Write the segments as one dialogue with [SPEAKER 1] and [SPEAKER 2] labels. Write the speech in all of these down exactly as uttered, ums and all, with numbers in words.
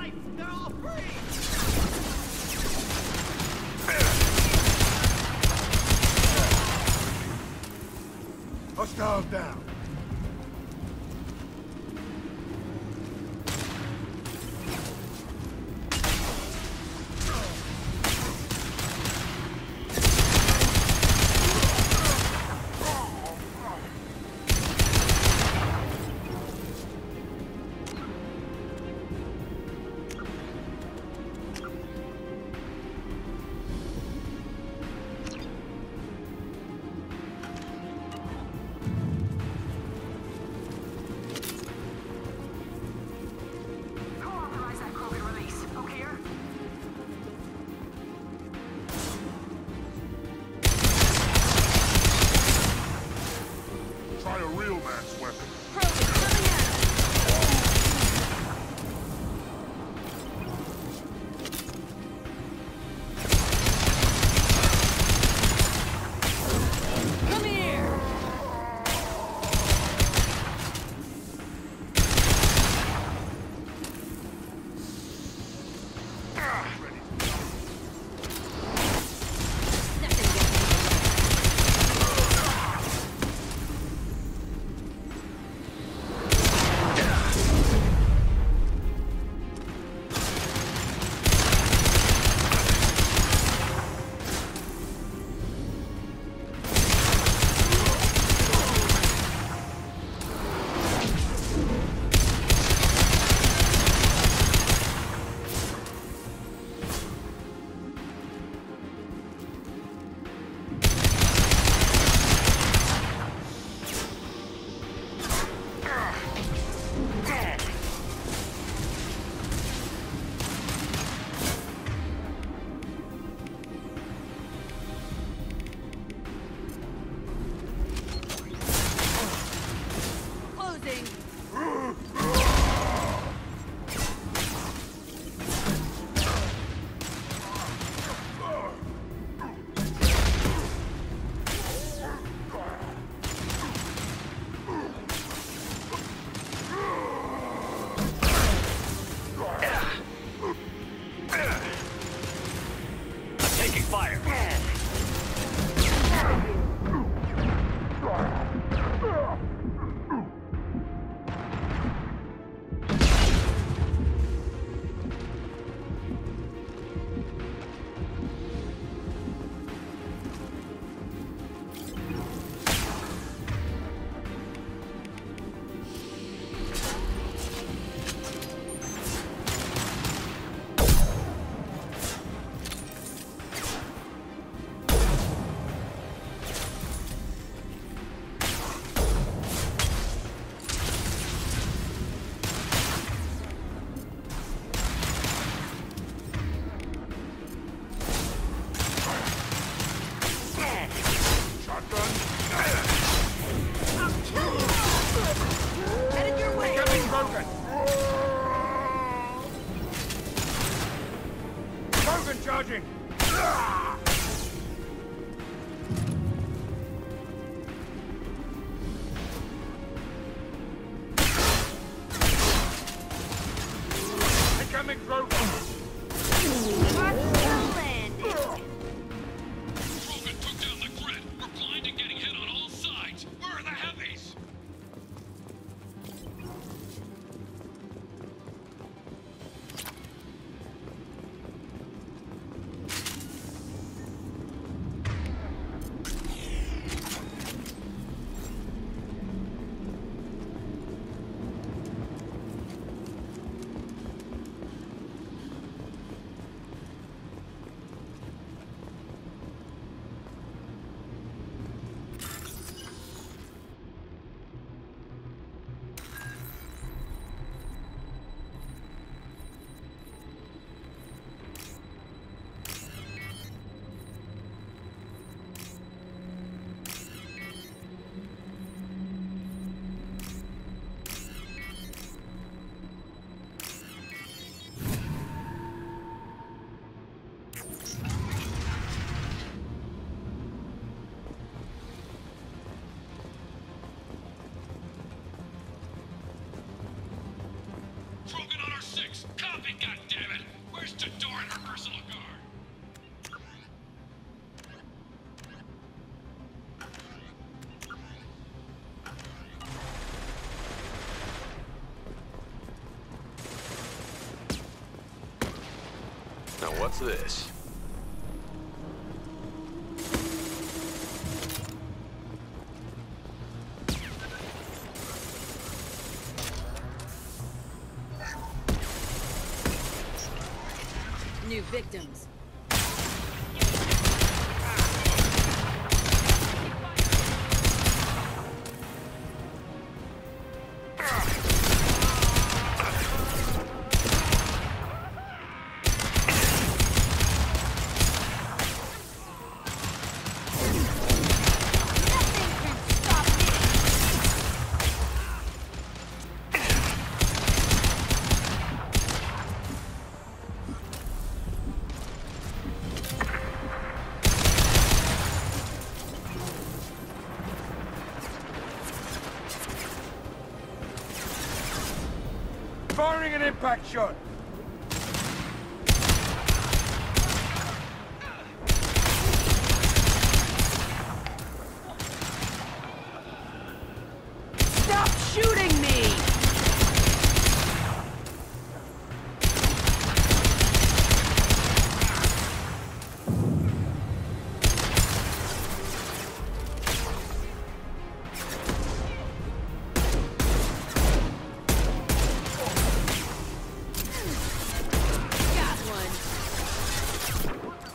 [SPEAKER 1] They're all free!
[SPEAKER 2] Hostiles down.
[SPEAKER 3] Try a real man's weapon.
[SPEAKER 4] Come here!
[SPEAKER 5] Taking fire.
[SPEAKER 4] Headed your way!
[SPEAKER 2] Getting broken. Broken charging. Becoming broken.
[SPEAKER 6] Krogan took down the grid. We're blind and getting hit on all sides. Where are the heavies? weapon, goddammit! Where's Tador and her personal guard?
[SPEAKER 1] Now what's this?
[SPEAKER 4] New victims.
[SPEAKER 3] Firing an impact shot!
[SPEAKER 4] Stop shooting me! Got one.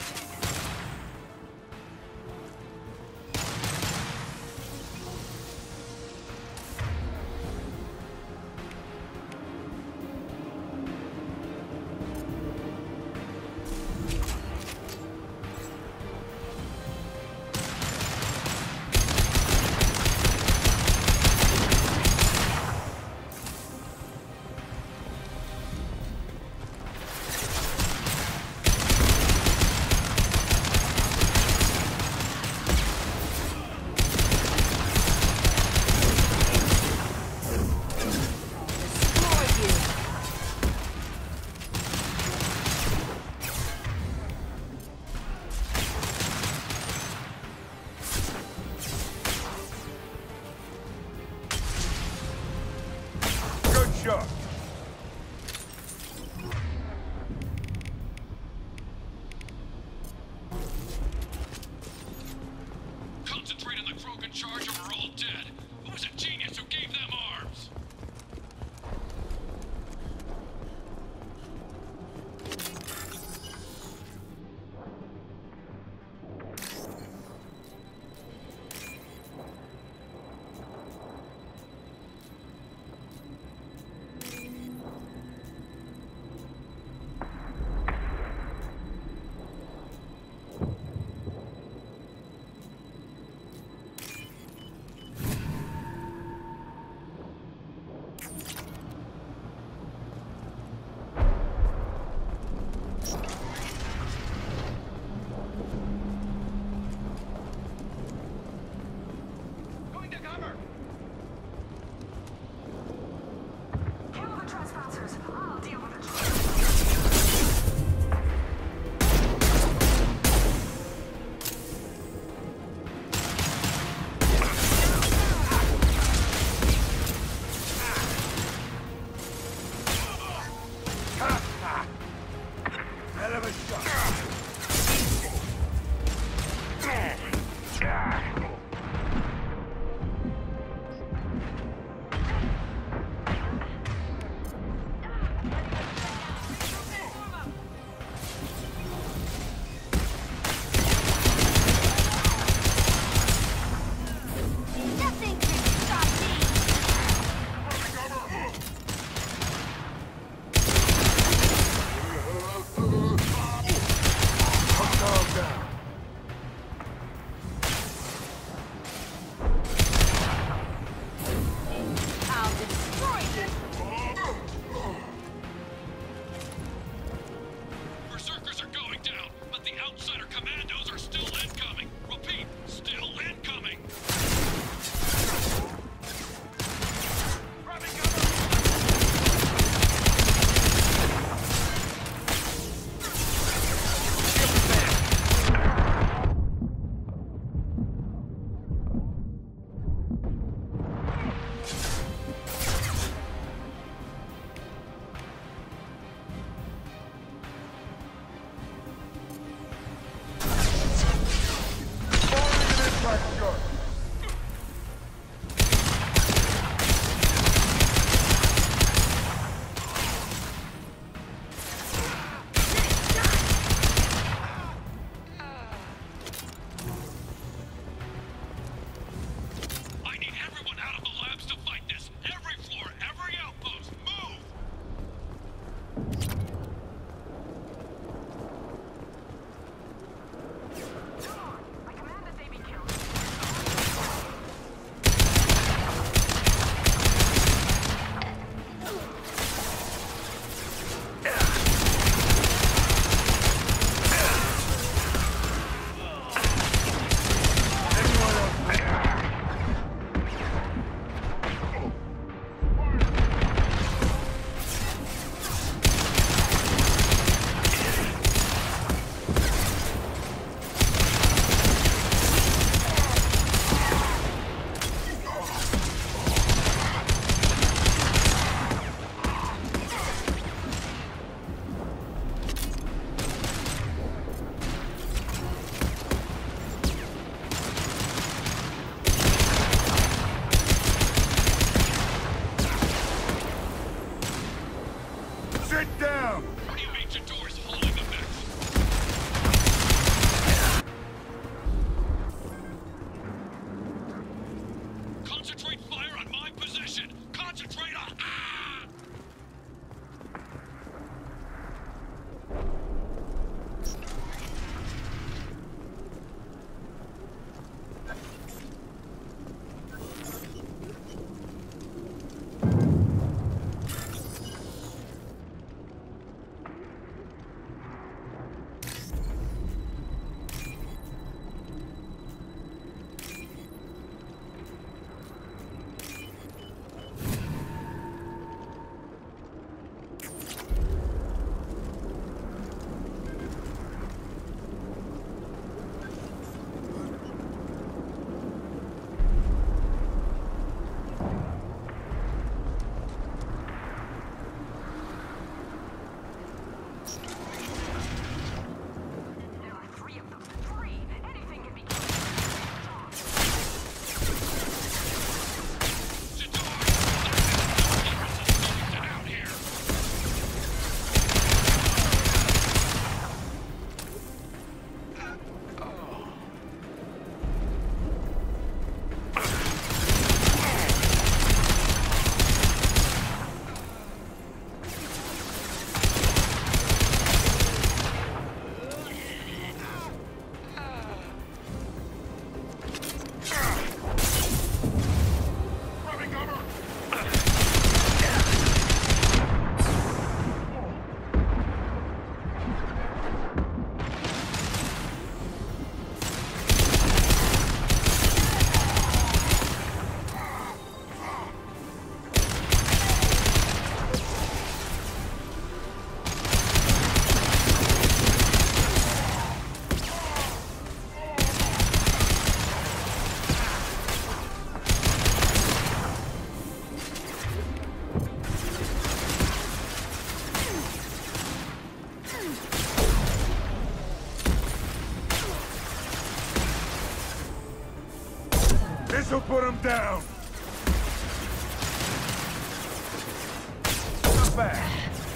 [SPEAKER 4] Destroy you.
[SPEAKER 3] Good shot!
[SPEAKER 6] Concentrate on the Krogan charge or we're all dead. Who was a genius who gave them arms?
[SPEAKER 3] This'll put him down. Not bad.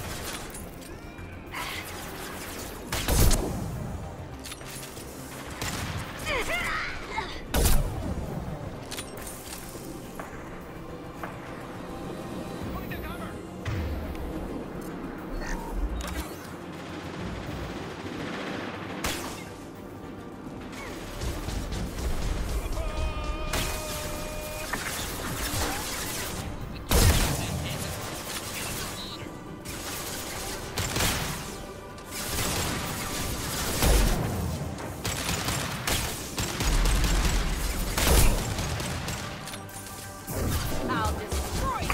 [SPEAKER 4] I'll destroy you.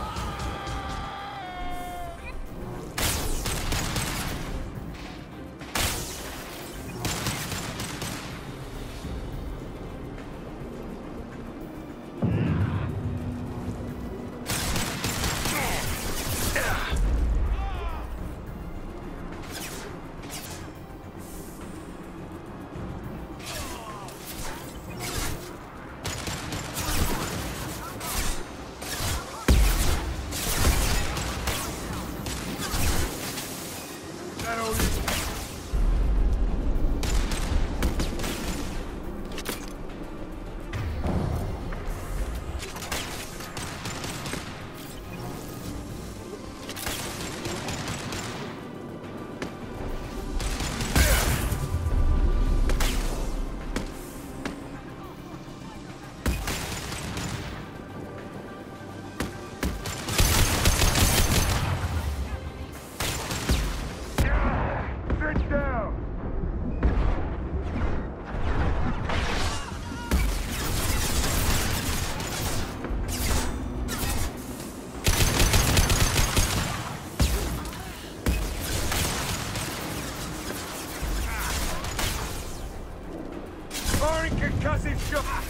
[SPEAKER 4] Sit down. Firing concussive shot.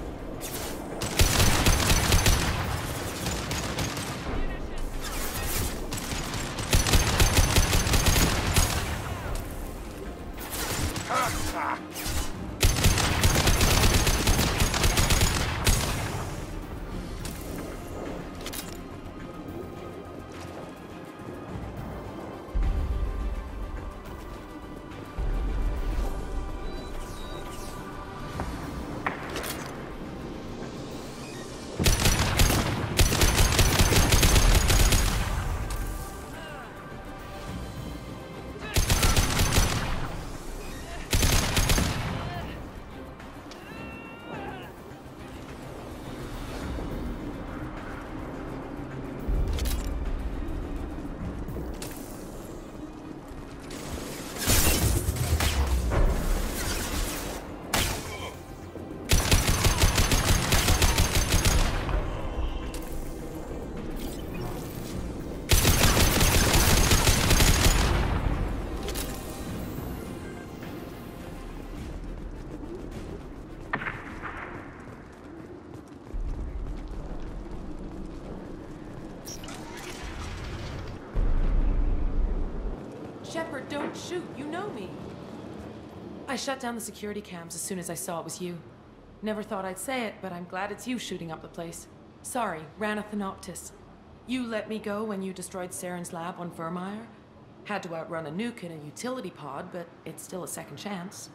[SPEAKER 2] Shepard, don't shoot. You know me. I shut down the security cams as soon as I saw it was you. Never thought I'd say it, but I'm glad it's you shooting up the place. Sorry, Ranna Thanoptis. You let me go when you destroyed Saren's lab on Vermeer. Had to outrun a nuke in a utility pod, but it's still a second chance.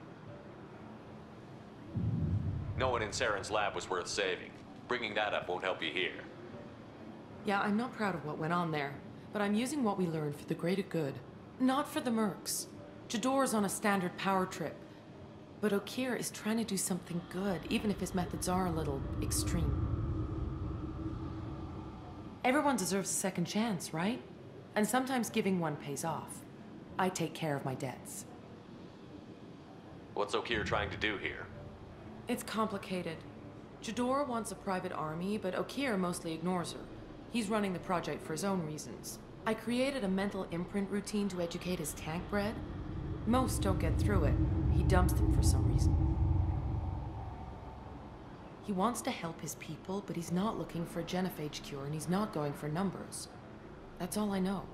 [SPEAKER 5] No one in Saren's lab was worth saving. Bringing that up won't help you here.
[SPEAKER 2] Yeah, I'm not proud of what went on there, but I'm using what we learned for the greater good. Not for the mercs. Jador's on a standard power trip. But Okeer is trying to do something good, even if his methods are a little extreme. Everyone deserves a second chance, right? And sometimes giving one pays off. I take care of my debts.
[SPEAKER 5] What's Okeer trying to do here?
[SPEAKER 2] It's complicated. Jador wants a private army, but Okeer mostly ignores her. He's running the project for his own reasons. I created a mental imprint routine to educate his tank bred. Most don't get through it. He dumps them for some reason. He wants to help his people, but he's not looking for a genophage cure, and he's not going for numbers. That's all I know.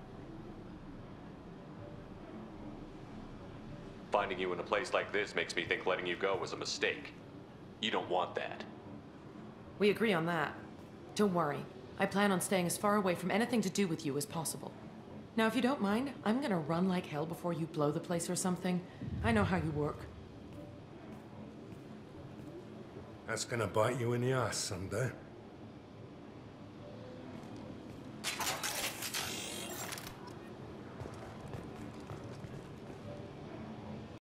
[SPEAKER 5] Finding you in a place like this makes me think letting you go was a mistake. You don't want that.
[SPEAKER 2] We agree on that. Don't worry. I plan on staying as far away from anything to do with you as possible. Now, if you don't mind, I'm gonna run like hell before you blow the place or something. I know how you work.
[SPEAKER 7] That's gonna bite you in the ass someday.